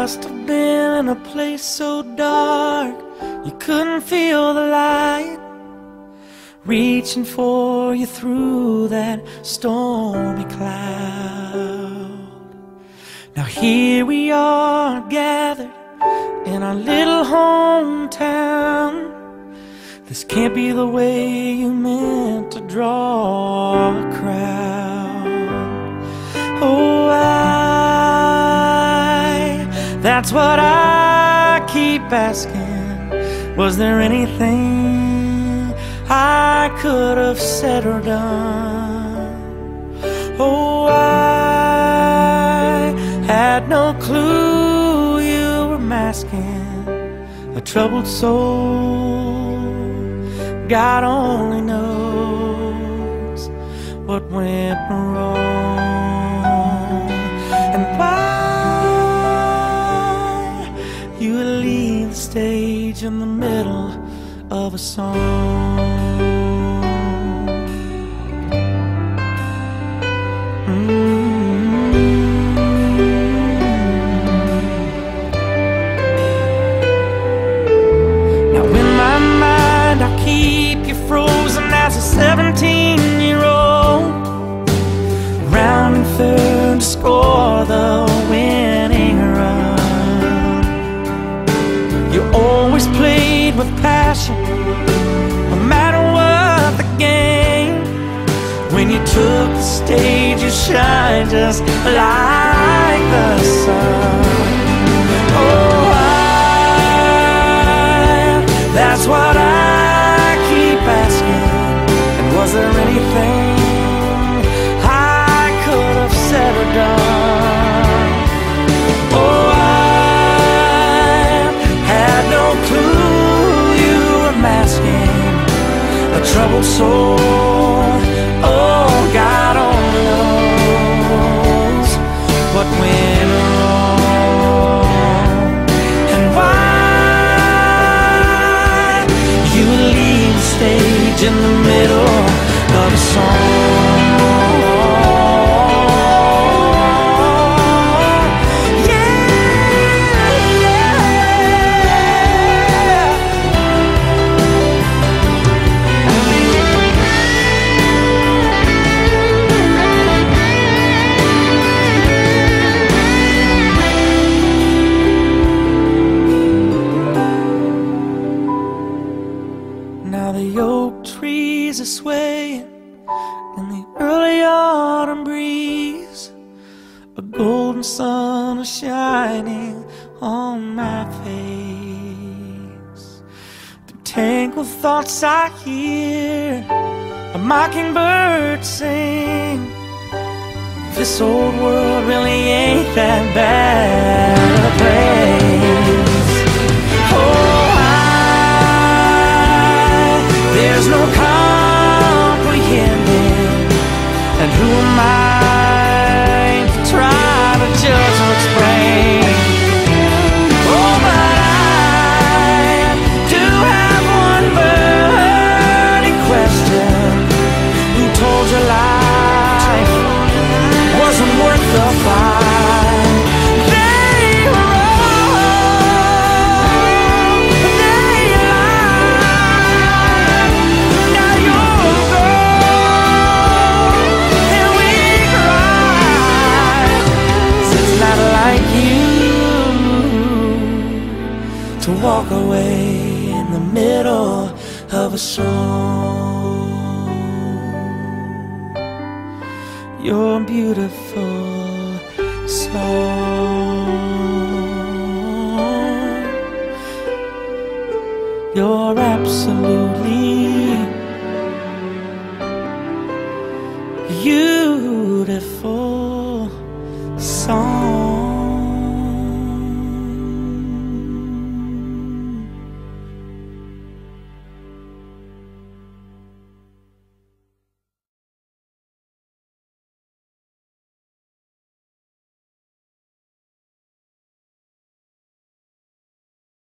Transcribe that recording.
must have been in a place so dark you couldn't feel the light reaching for you through that stormy cloud. Now here we are gathered in our little hometown. This can't be the way you meant to draw a crowd. Oh, that's what I keep asking. Was there anything I could have said or done? Oh, I had no clue you were masking a troubled soul. God only knows what went wrong and why you would leave the stage in the middle of a song. Now in my mind I keep you frozen as a 17-year-old, rounding third to score the winning run. You always played with passion, no matter what the game. When you took the stage, you shine just like the sun. Oh, that's what I keep asking. And was there anything I could have said or done? Oh, a troubled soul. Oh, God only knows what went wrong and why you leave the stage in the middle of a song. Now the oak trees are swaying in the early autumn breeze. A golden sun is shining on my face. Through tangled thoughts I hear a mockingbird sing. This old world really ain't that bad a place. Oh, there's no comprehending, and who am I to try to judge or explain? Oh, but I do have one burning question. Who told you life wasn't worth the fight? They were wrong, they lied. Now you're gone and we cry. It's not like you to walk away in the middle of a song. You're beautiful song. You're absolutely